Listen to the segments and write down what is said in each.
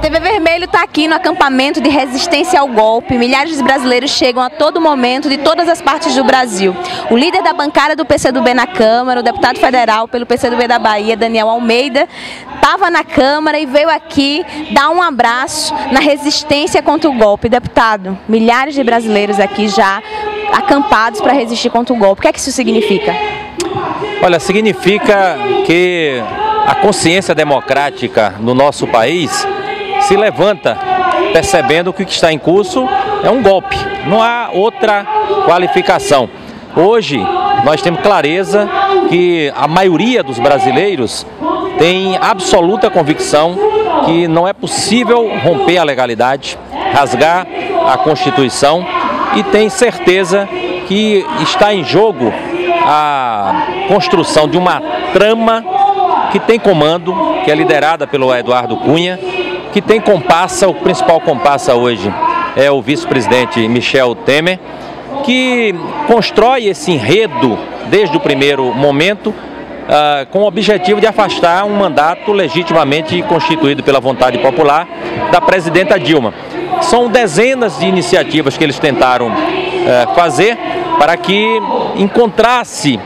TV Vermelho está aqui no acampamento de resistência ao golpe. Milhares de brasileiros chegam a todo momento de todas as partes do Brasil. O líder da bancada do PCdoB na Câmara, o deputado federal pelo PCdoB da Bahia, Daniel Almeida, estava na Câmara e veio aqui dar um abraço na resistência contra o golpe. Deputado, milhares de brasileiros aqui já acampados para resistir contra o golpe. O que é que isso significa? Olha, significa que a consciência democrática no nosso país se levanta percebendo que o que está em curso é um golpe, não há outra qualificação. Hoje nós temos clareza que a maioria dos brasileiros tem absoluta convicção que não é possível romper a legalidade, rasgar a Constituição e tem certeza que está em jogo a construção de uma trama que tem comando, que é liderada pelo Eduardo Cunha, que tem comparsa, o principal comparsa hoje é o vice-presidente Michel Temer, que constrói esse enredo desde o primeiro momento com o objetivo de afastar um mandato legitimamente constituído pela vontade popular da presidenta Dilma. São dezenas de iniciativas que eles tentaram fazer para que encontrasse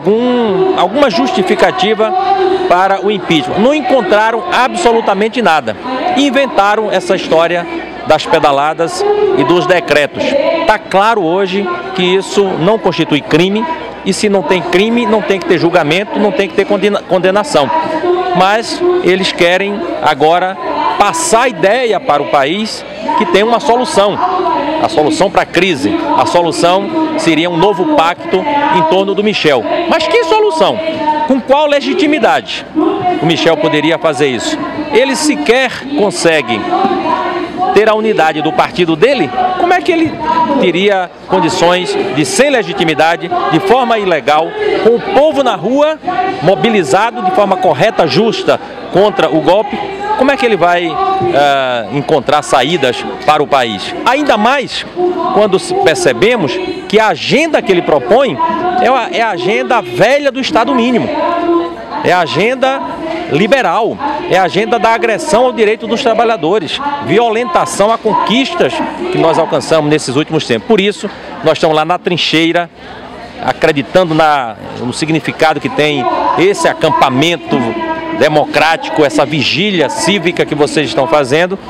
alguma justificativa para o impeachment. Não encontraram absolutamente nada. Inventaram essa história das pedaladas e dos decretos. Está claro hoje que isso não constitui crime, e se não tem crime, não tem que ter julgamento, não tem que ter condenação. Mas eles querem agora passar a ideia para o país que tem uma solução. A solução para a crise, a solução seria um novo pacto em torno do Michel. Mas que solução? Com qual legitimidade o Michel poderia fazer isso? Ele sequer consegue ter a unidade do partido dele. Como é que ele teria condições de, sem legitimidade, de forma ilegal, com o povo na rua, mobilizado de forma correta, justa, contra o golpe? Como é que ele vai encontrar saídas para o país? Ainda mais quando percebemos que a agenda que ele propõe é a agenda velha do Estado mínimo. É a agenda liberal, é a agenda da agressão ao direito dos trabalhadores, violentação a conquistas que nós alcançamos nesses últimos tempos. Por isso, nós estamos lá na trincheira, acreditando no significado que tem esse acampamento democrático, essa vigília cívica que vocês estão fazendo,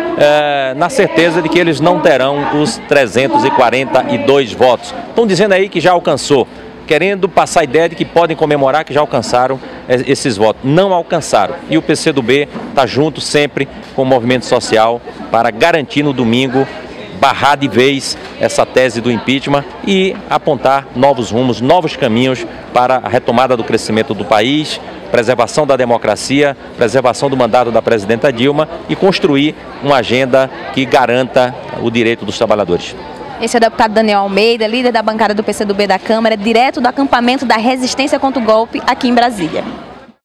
na certeza de que eles não terão os 342 votos. Estão dizendo aí que já alcançou, querendo passar a ideia de que podem comemorar que já alcançaram esses votos. Não alcançaram. E o PCdoB está junto sempre com o movimento social para garantir no domingo, barrar de vez essa tese do impeachment e apontar novos rumos, novos caminhos para a retomada do crescimento do país, preservação da democracia, preservação do mandato da presidenta Dilma e construir uma agenda que garanta o direito dos trabalhadores. Esse é o deputado Daniel Almeida, líder da bancada do PCdoB da Câmara, direto do acampamento da resistência contra o golpe aqui em Brasília.